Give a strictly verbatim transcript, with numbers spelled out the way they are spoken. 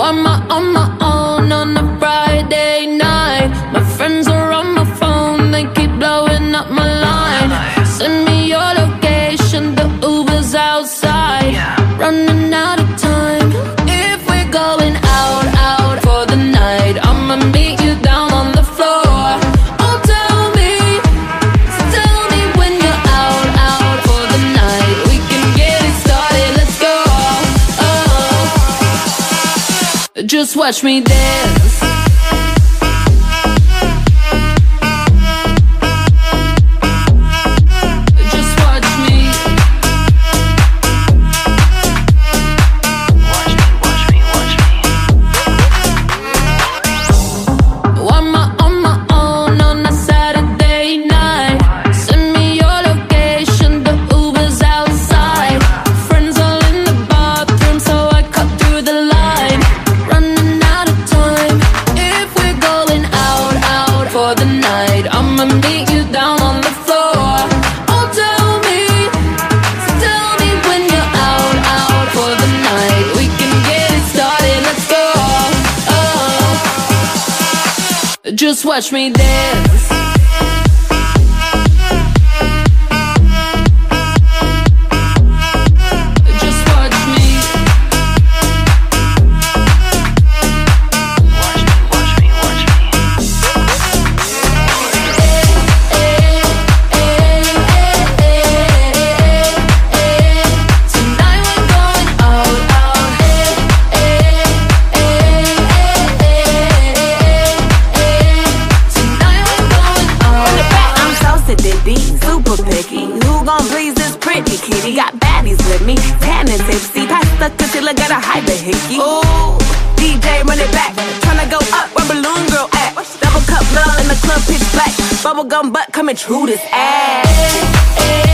am I on my own on a Friday night? My friends are on my phone, they keep blowing up my line. Send me your location, the Uber's outside. Running out of time. If we're going out, out for the night, I'ma meet you down on the floor. Oh, tell me, tell me when you're out, out for the night. We can get it started, let's go. Oh, just watch me dance. I'ma meet you down on the floor. Oh, tell me, tell me when you're out, out for the night. We can get it started, let's go. Oh, just watch me dance. Super picky, who gon' please this pretty kitty? Got baddies with me, tan and tipsy. Pass the concealer, got a hyper hickey. Ooh, D J run it back, tryna go up where Balloon Girl at. Double cup love in the club, pitch black. Bubblegum butt coming through this ass.